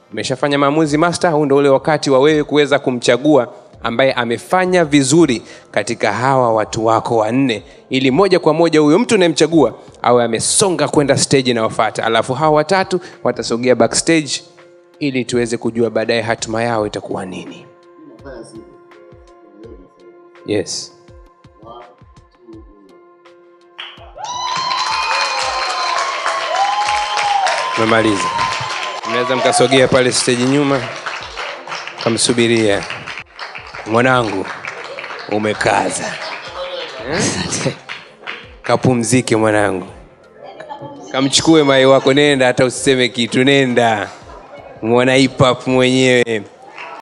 Umeshafanya maamuzi master? Huu ndio ule wakati wa wewe kuweza kumchagua ambaye amefanya vizuri katika hawa watu wako wanne, ili moja kwa moja huyo mtu unayemchagua awe amesonga kwenda stage inayofuata, alafu hawa watatu watasogea backstage ili tuweze kujua baadaye hatima yao itakuwa nini. Yes. Mmaliza. Mnaweza mkasogea pale stage nyuma. Kamsubiria. Mwanangu, umekaza. Kapumzike mwanangu. Kamchukue mai wako, nenda hata usiseme kitu, nenda. Mwana hip hop mwenyewe.